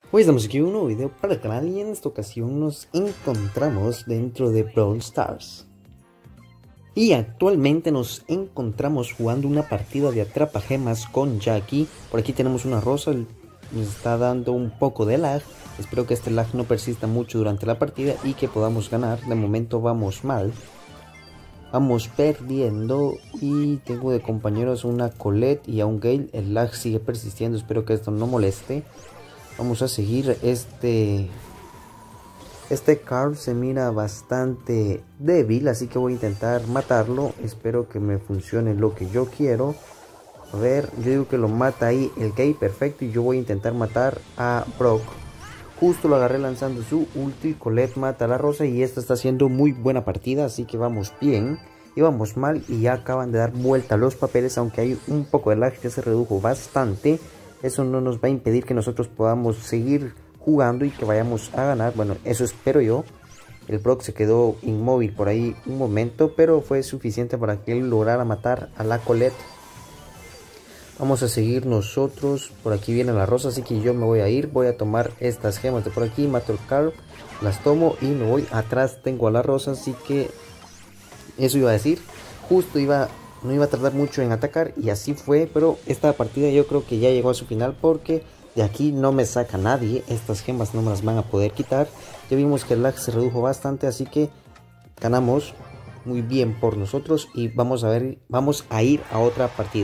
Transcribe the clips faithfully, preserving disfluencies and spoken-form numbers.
Hoy estamos aquí en un nuevo video para el canal y en esta ocasión nos encontramos dentro de Brawl Stars. Y actualmente nos encontramos jugando una partida de atrapagemas con Jackie. Por aquí tenemos una rosa, nos está dando un poco de lag. Espero que este lag no persista mucho durante la partida y que podamos ganar. De momento vamos mal. Vamos perdiendo y tengo de compañeros una Colette y a un Gale. El lag sigue persistiendo, espero que esto no moleste. Vamos a seguir. Este Este Carl se mira bastante débil, así que voy a intentar matarlo. Espero que me funcione lo que yo quiero. A ver, yo digo que lo mata ahí el Gale, perfecto. Y yo voy a intentar matar a Brock. Justo lo agarré lanzando su ulti. Colette mata a la rosa y esta está haciendo muy buena partida, así que vamos bien. Y vamos mal y ya acaban de dar vuelta los papeles, aunque hay un poco de lag que se redujo bastante. Eso no nos va a impedir que nosotros podamos seguir jugando y que vayamos a ganar. Bueno, eso espero yo. El Brock se quedó inmóvil por ahí un momento, pero fue suficiente para que él lograra matar a la Colette. Vamos a seguir nosotros. Por aquí viene la rosa, así que yo me voy a ir. Voy a tomar estas gemas de por aquí. Mato el Carl, las tomo y me voy. Atrás tengo a la rosa, así que eso iba a decir. Justo iba, no iba a tardar mucho en atacar y así fue. Pero esta partida yo creo que ya llegó a su final porque de aquí no me saca nadie. Estas gemas no me las van a poder quitar. Ya vimos que el lag se redujo bastante, así que ganamos muy bien por nosotros. Y vamos a ver, vamos a ir a otra partida.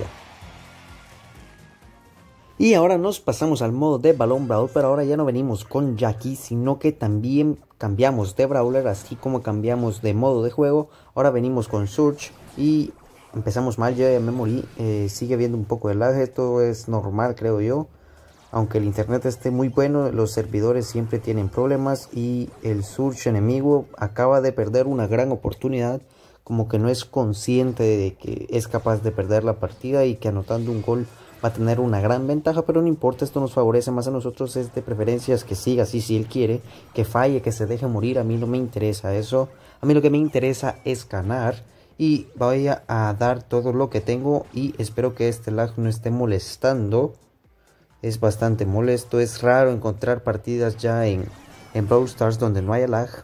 Y ahora nos pasamos al modo de Balón Brawl, pero ahora ya no venimos con Jackie, sino que también cambiamos de Brawler, así como cambiamos de modo de juego. Ahora venimos con Surge y empezamos mal, yo ya me morí, eh, sigue habiendo un poco de lag, esto es normal creo yo. Aunque el internet esté muy bueno, los servidores siempre tienen problemas y el Surge enemigo acaba de perder una gran oportunidad. Como que no es consciente de que es capaz de perder la partida y que anotando un gol va a tener una gran ventaja, pero no importa, esto nos favorece más a nosotros. Es de preferencias que siga así si él quiere, que falle, que se deje morir, a mí no me interesa eso. A mí lo que me interesa es ganar y voy a dar todo lo que tengo y espero que este lag no esté molestando. Es bastante molesto, es raro encontrar partidas ya en, en Brawl Stars donde no haya lag.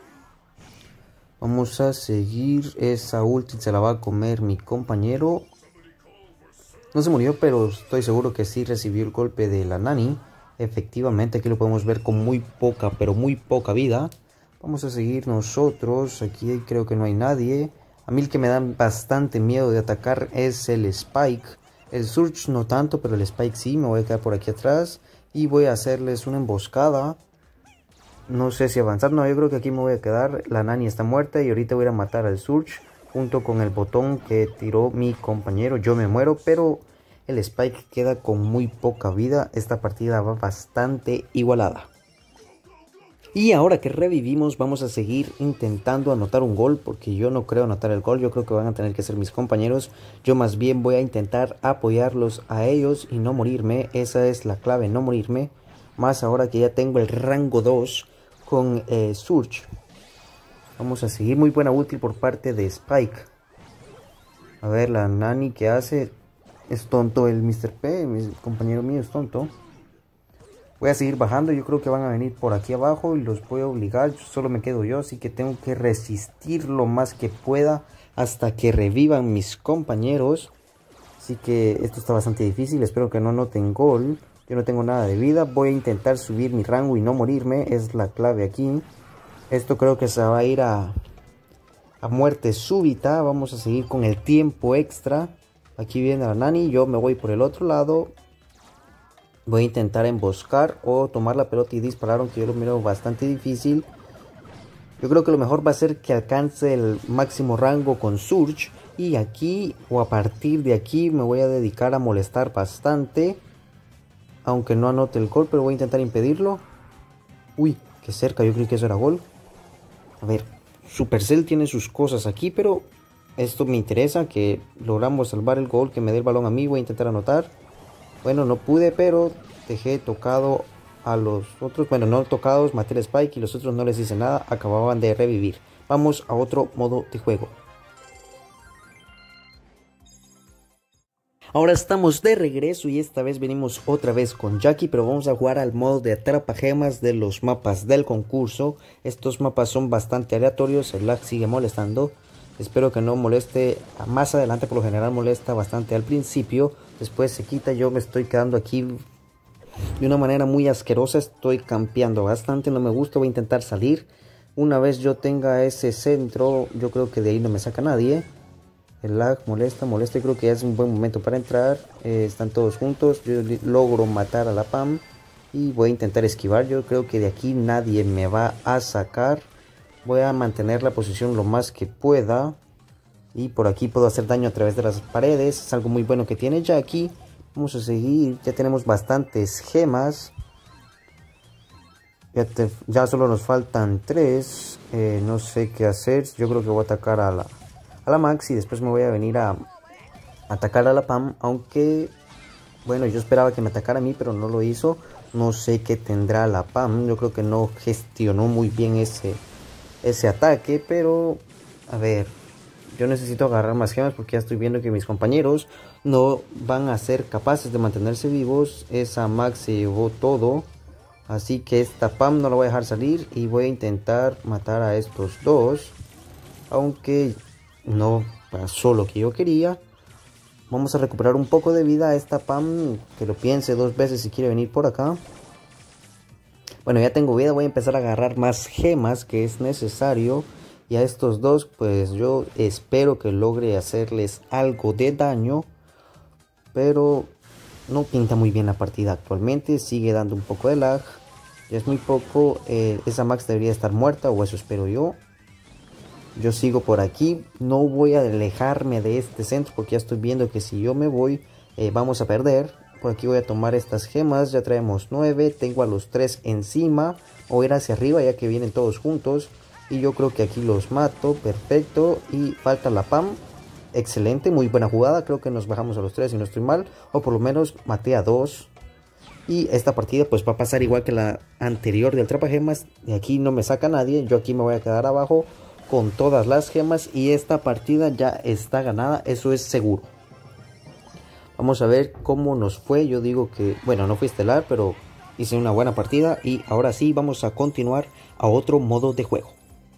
Vamos a seguir, esa ulti se la va a comer mi compañero. No se murió, pero estoy seguro que sí recibió el golpe de la Nani. Efectivamente, aquí lo podemos ver con muy poca, pero muy poca vida. Vamos a seguir nosotros. Aquí creo que no hay nadie. A mí el que me da bastante miedo de atacar es el Spike. El Surge no tanto, pero el Spike sí. Me voy a quedar por aquí atrás y voy a hacerles una emboscada. No sé si avanzar. No, yo creo que aquí me voy a quedar. La Nani está muerta y ahorita voy a ir a matar al Surge junto con el botón que tiró mi compañero. Yo me muero, pero el Spike queda con muy poca vida. Esta partida va bastante igualada. Y ahora que revivimos, vamos a seguir intentando anotar un gol, porque yo no creo anotar el gol. Yo creo que van a tener que ser mis compañeros. Yo más bien voy a intentar apoyarlos a ellos y no morirme. Esa es la clave, no morirme. Más ahora que ya tengo el rango dos con eh, Surge. Vamos a seguir. Muy buena ulti por parte de Spike. A ver, la Nani que hace. Es tonto el mister P. Mi compañero mío es tonto. Voy a seguir bajando. Yo creo que van a venir por aquí abajo y los voy a obligar. Solo me quedo yo, así que tengo que resistir lo más que pueda hasta que revivan mis compañeros. Así que esto está bastante difícil. Espero que no noten gol. Yo no tengo nada de vida. Voy a intentar subir mi rango y no morirme. Es la clave aquí. Esto creo que se va a ir a, a muerte súbita. Vamos a seguir con el tiempo extra. Aquí viene la Nani. Yo me voy por el otro lado. Voy a intentar emboscar o tomar la pelota y disparar, aunque yo lo miro bastante difícil. Yo creo que lo mejor va a ser que alcance el máximo rango con Surge. Y aquí o a partir de aquí me voy a dedicar a molestar bastante. Aunque no anote el gol, pero voy a intentar impedirlo. Uy, qué cerca, yo creí que eso era gol. A ver, Supercell tiene sus cosas aquí, pero esto me interesa, que logramos salvar el gol, que me dé el balón a mí. Voy a intentar anotar. Bueno, no pude, pero dejé tocado a los otros. Bueno, no tocados, maté el Spike y los otros no les hice nada. Acababan de revivir. Vamos a otro modo de juego. Ahora estamos de regreso y esta vez venimos otra vez con Jackie, pero vamos a jugar al modo de atrapagemas de los mapas del concurso. Estos mapas son bastante aleatorios, el lag sigue molestando. Espero que no moleste más adelante, por lo general molesta bastante al principio. Después se quita, yo me estoy quedando aquí de una manera muy asquerosa, estoy campeando bastante, no me gusta, voy a intentar salir. Una vez yo tenga ese centro, yo creo que de ahí no me saca nadie. El lag molesta, molesta y creo que ya es un buen momento para entrar. Eh, están todos juntos, yo logro matar a la Pam y voy a intentar esquivar. Yo creo que de aquí nadie me va a sacar. Voy a mantener la posición lo más que pueda. Y por aquí puedo hacer daño a través de las paredes, es algo muy bueno que tiene Jackie. Vamos a seguir, ya tenemos bastantes gemas. Ya, te, ya solo nos faltan tres. Eh, no sé qué hacer, yo creo que voy a atacar a la... a la Max y después me voy a venir a atacar a la Pam, aunque bueno, yo esperaba que me atacara a mí, pero no lo hizo. No sé qué tendrá la Pam, yo creo que no gestionó muy bien ese, ese ataque, pero a ver, yo necesito agarrar más gemas porque ya estoy viendo que mis compañeros no van a ser capaces de mantenerse vivos. Esa Max se llevó todo, así que esta Pam no la voy a dejar salir y voy a intentar matar a estos dos, aunque no pasó lo que yo quería. Vamos a recuperar un poco de vida a esta Pam, que lo piense dos veces si quiere venir por acá. Bueno, ya tengo vida, voy a empezar a agarrar más gemas que es necesario. Y a estos dos, pues yo espero que logre hacerles algo de daño. Pero no pinta muy bien la partida actualmente, sigue dando un poco de lag. Ya es muy poco, eh, esa Max debería estar muerta, o eso espero yo. Yo sigo por aquí, no voy a alejarme de este centro porque ya estoy viendo que si yo me voy eh, vamos a perder. Por aquí voy a tomar estas gemas, ya traemos nueve, tengo a los tres encima. Voy a ir hacia arriba ya que vienen todos juntos y yo creo que aquí los mato, perfecto. Y falta la Pam, excelente, muy buena jugada, creo que nos bajamos a los tres si no estoy mal, o por lo menos maté a dos. Y esta partida pues va a pasar igual que la anterior del atrapagemas, de aquí no me saca nadie, yo aquí me voy a quedar abajo con todas las gemas y esta partida ya está ganada, eso es seguro. Vamos a ver cómo nos fue. Yo digo que, bueno, no fui estelar, pero hice una buena partida y ahora sí vamos a continuar a otro modo de juego.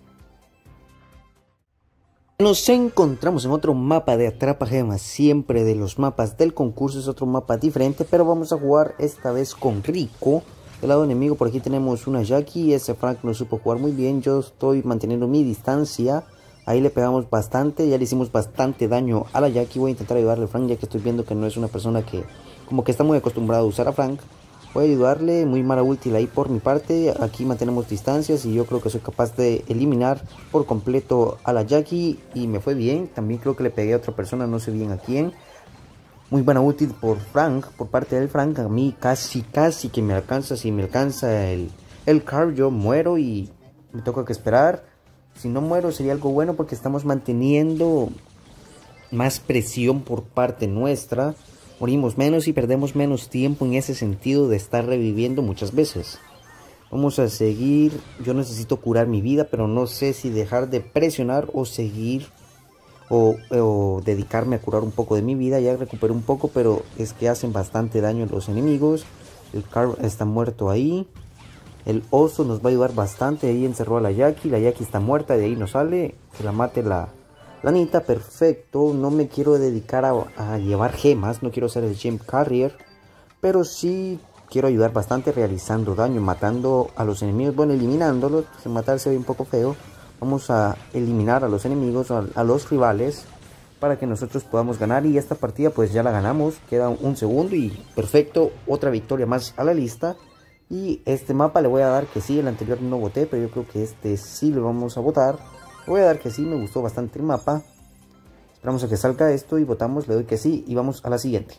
Nos encontramos en otro mapa de atrapagemas, siempre de los mapas del concurso, es otro mapa diferente, pero vamos a jugar esta vez con Rico. Del lado enemigo por aquí tenemos una Jackie, ese Frank no supo jugar muy bien, yo estoy manteniendo mi distancia, ahí le pegamos bastante, ya le hicimos bastante daño a la Jackie. Voy a intentar ayudarle a Frank ya que estoy viendo que no es una persona que como que está muy acostumbrada a usar a Frank. Voy a ayudarle, muy mala ulti ahí por mi parte, aquí mantenemos distancias y yo creo que soy capaz de eliminar por completo a la Jackie y me fue bien. También creo que le pegué a otra persona, no sé bien a quién. Muy buena ulti por Frank, por parte del Frank. A mí casi, casi que me alcanza. Si me alcanza el, el car, yo muero y me toca que esperar. Si no muero sería algo bueno porque estamos manteniendo más presión por parte nuestra. Morimos menos y perdemos menos tiempo en ese sentido de estar reviviendo muchas veces. Vamos a seguir. Yo necesito curar mi vida, pero no sé si dejar de presionar o seguir. O, o dedicarme a curar un poco de mi vida. Ya recuperé un poco, pero es que hacen bastante daño los enemigos. El Carl está muerto ahí. El oso nos va a ayudar bastante. Ahí encerró a la Jackie. La Jackie está muerta, de ahí no sale. Que la mate la, la Anita, perfecto. No me quiero dedicar a, a llevar gemas. No quiero ser el Gem Carrier. Pero sí quiero ayudar bastante realizando daño, matando a los enemigos. Bueno, eliminándolos. Matarse ve un poco feo. Vamos a eliminar a los enemigos, a, a los rivales, para que nosotros podamos ganar. Y esta partida pues ya la ganamos. Queda un segundo y perfecto. Otra victoria más a la lista. Y este mapa le voy a dar que sí. El anterior no voté, pero yo creo que este sí le vamos a votar. Le voy a dar que sí, me gustó bastante el mapa. Esperamos a que salga esto y votamos. Le doy que sí y vamos a la siguiente.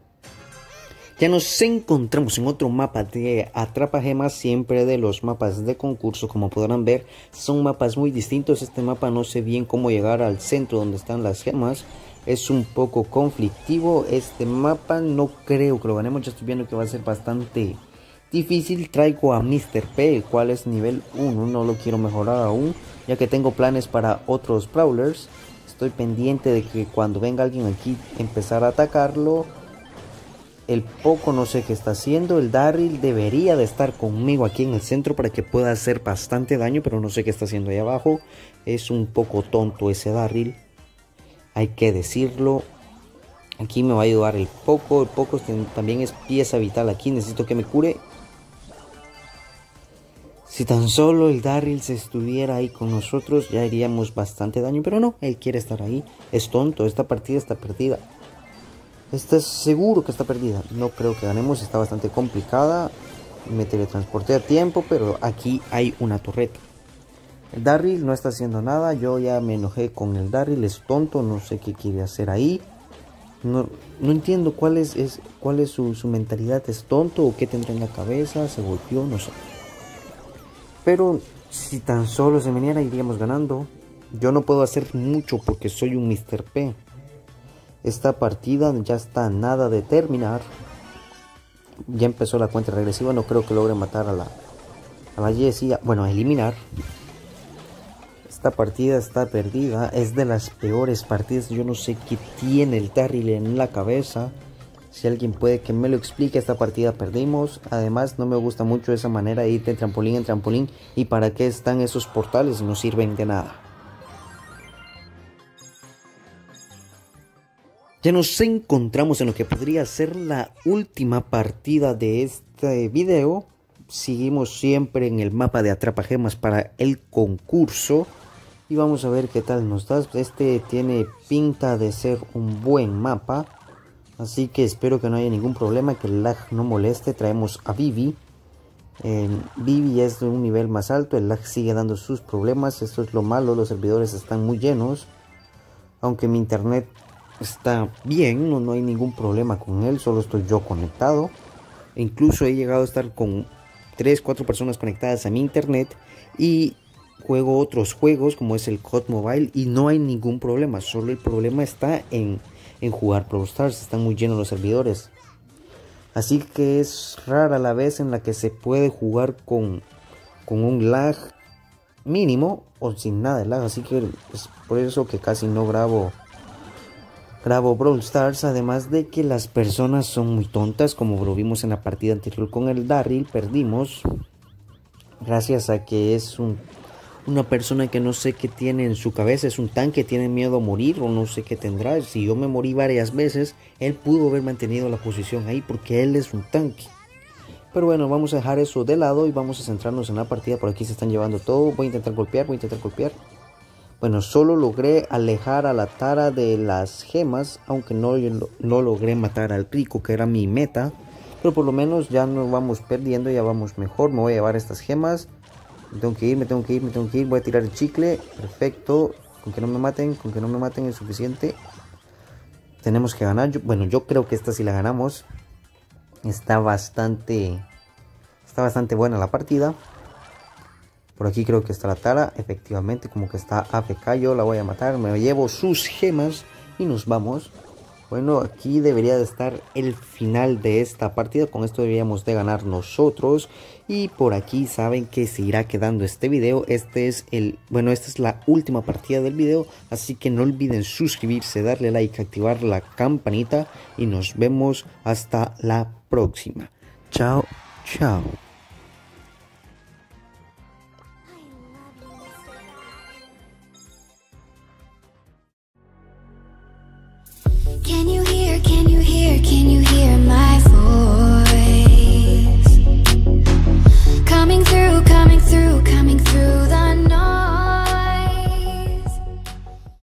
Ya nos encontramos en otro mapa de atrapagemas, siempre de los mapas de concurso. Como podrán ver, son mapas muy distintos. Este mapa no sé bien cómo llegar al centro donde están las gemas. Es un poco conflictivo este mapa, no creo que lo ganemos. Ya estoy viendo que va a ser bastante difícil. Traigo a mister P, el cual es nivel uno, no lo quiero mejorar aún, ya que tengo planes para otros brawlers. estoy pendiente de que cuando venga alguien aquí empezar a atacarlo. El Poco no sé qué está haciendo. El Darryl debería de estar conmigo aquí en el centro para que pueda hacer bastante daño, pero no sé qué está haciendo ahí abajo. Es un poco tonto ese Darryl, hay que decirlo. Aquí me va a ayudar el Poco. El Poco también es pieza vital aquí. Necesito que me cure. Si tan solo el Darryl se estuviera ahí con nosotros, ya haríamos bastante daño. Pero no, él quiere estar ahí. Es tonto, esta partida está perdida. Esta es seguro que está perdida. No creo que ganemos, está bastante complicada. Me teletransporté a tiempo, pero aquí hay una torreta. El Darryl no está haciendo nada. Yo ya me enojé con el Darryl, es tonto, no sé qué quiere hacer ahí. No, no entiendo cuál es, es, cuál es su, su mentalidad. ¿Es tonto o qué tendrá en la cabeza? ¿Se golpeó? No sé. Pero si tan solo se viniera, iríamos ganando. Yo no puedo hacer mucho porque soy un mister P. Esta partida ya está a nada de terminar. Ya empezó la cuenta regresiva. No creo que logre matar a la, a la Jessie. Bueno, a eliminar. Esta partida está perdida. Es de las peores partidas. Yo no sé qué tiene el Darryl en la cabeza. Si alguien puede que me lo explique, esta partida perdimos. Además, no me gusta mucho esa manera de ir de trampolín en trampolín. ¿Y para qué están esos portales? No sirven de nada. Ya nos encontramos en lo que podría ser la última partida de este video. Seguimos siempre en el mapa de Atrapagemas para el concurso. Y vamos a ver qué tal nos da. Este tiene pinta de ser un buen mapa. Así que espero que no haya ningún problema, que el lag no moleste. Traemos a Vivi. Eh, Vivi es de un nivel más alto. El lag sigue dando sus problemas. Esto es lo malo. Los servidores están muy llenos. Aunque mi internet está bien. No, no hay ningún problema con él. Solo estoy yo conectado. E incluso he llegado a estar con tres cuatro personas conectadas a mi internet. Y juego otros juegos como es el C O D Mobile. Y no hay ningún problema. Solo el problema está en... en jugar Brawl Stars. Están muy llenos los servidores, así que es rara la vez en la que se puede jugar con, con un lag mínimo o sin nada de lag, así que es por eso que casi no grabo grabo Brawl Stars. Además de que las personas son muy tontas, como lo vimos en la partida anterior con el Darryl. Perdimos gracias a que es un Una persona que no sé qué tiene en su cabeza. Es un tanque, tiene miedo a morir o no sé qué tendrá. Si yo me morí varias veces, él pudo haber mantenido la posición ahí porque él es un tanque. Pero bueno, vamos a dejar eso de lado y vamos a centrarnos en la partida. Por aquí se están llevando todo. Voy a intentar golpear, voy a intentar golpear. Bueno, solo logré alejar a la Tara de las gemas, aunque no, no logré matar al Rico, que era mi meta. Pero por lo menos ya no vamos perdiendo, ya vamos mejor. Me voy a llevar estas gemas. Me tengo que ir, me tengo que ir, me tengo que ir. Voy a tirar el chicle. Perfecto. Con que no me maten, con que no me maten es suficiente. Tenemos que ganar. Yo, bueno, yo creo que esta sí la ganamos. Está bastante... Está bastante buena la partida. Por aquí creo que está la Tara. Efectivamente, como que está A F K. Yo la voy a matar. Me llevo sus gemas y nos vamos. Bueno, aquí debería de estar el final de esta partida. Con esto deberíamos de ganar nosotros. Y por aquí saben que se irá quedando este video. Este es el, bueno, esta es la última partida del video. Así que no olviden suscribirse, darle like, activar la campanita. Y nos vemos hasta la próxima. Chao, chao.